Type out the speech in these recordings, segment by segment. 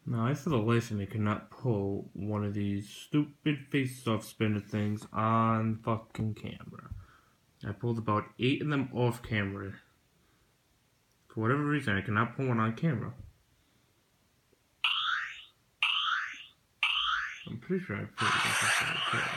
Now, I for the life of me could not pull one of these stupid face-off spinner things on fucking camera. I pulled about 8 of them off camera. For whatever reason, I cannot pull one on camera. I'm pretty sure I put it okay.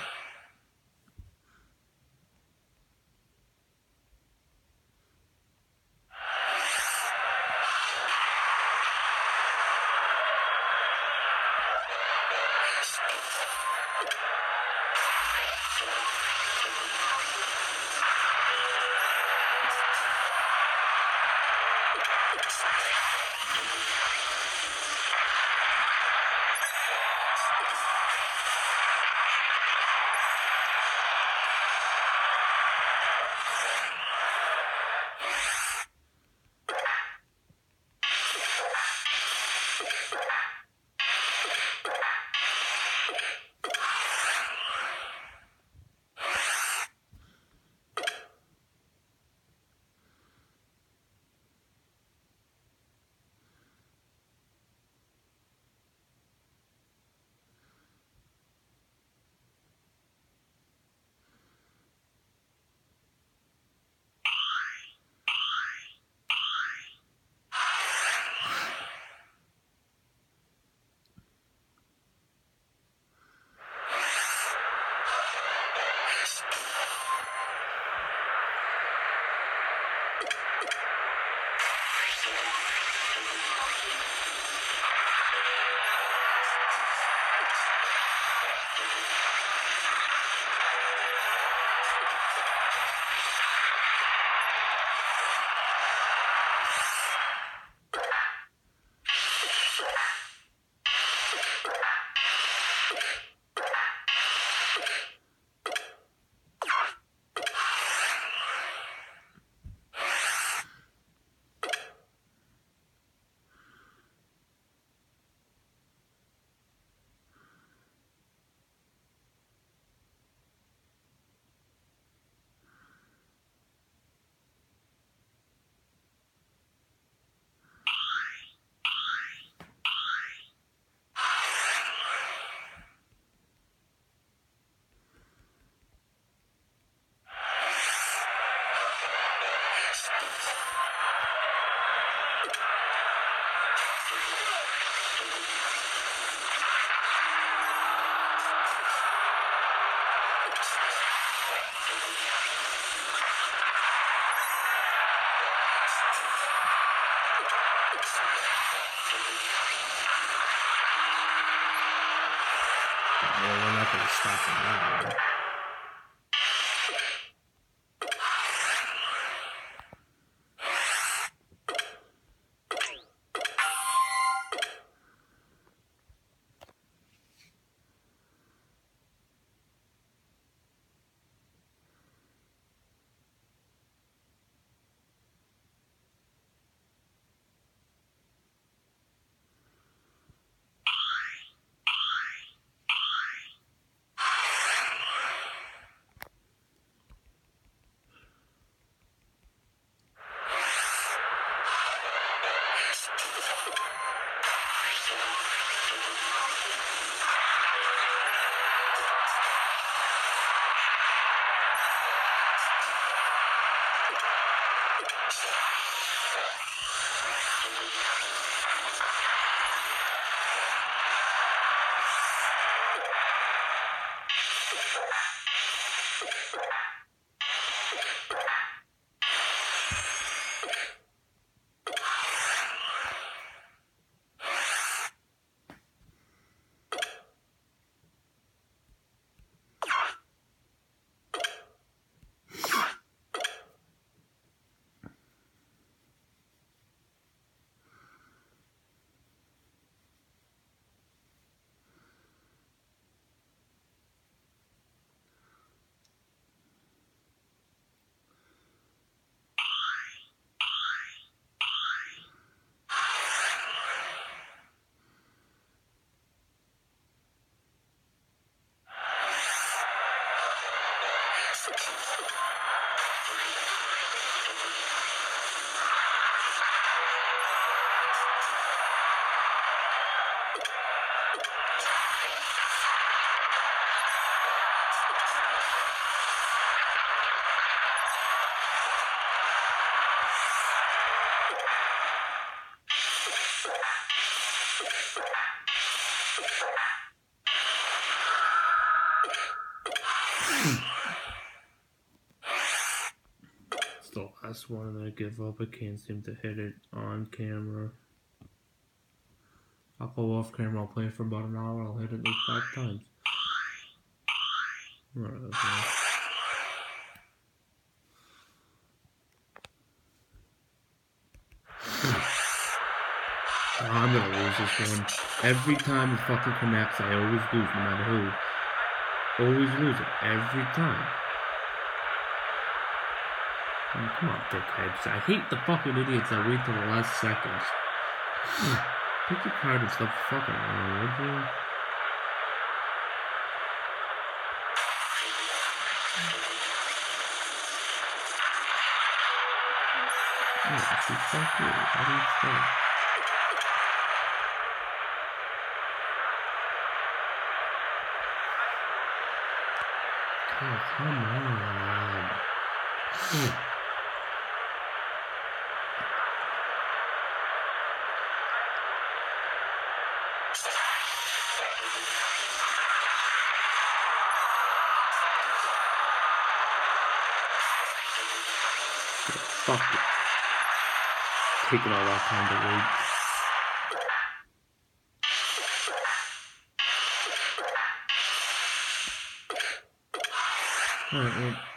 Well, we're not going to stop it now. It's the last one and I give up. I can't seem to hit it on camera. I'll go off camera, I'll play it for about an hour, I'll hit it like 5 times. Whatever. I'm gonna lose this one. Every time it fucking connects, I always lose, no matter who. Always lose it. Every time. Oh, come on, dickheads. I hate the fucking idiots that wait till the last seconds. Pick your card and stop fucking around, would you? Oh, fuck you. How do you start? Oh, come on. Fuck it. Taking all that time to wait. Alright, well.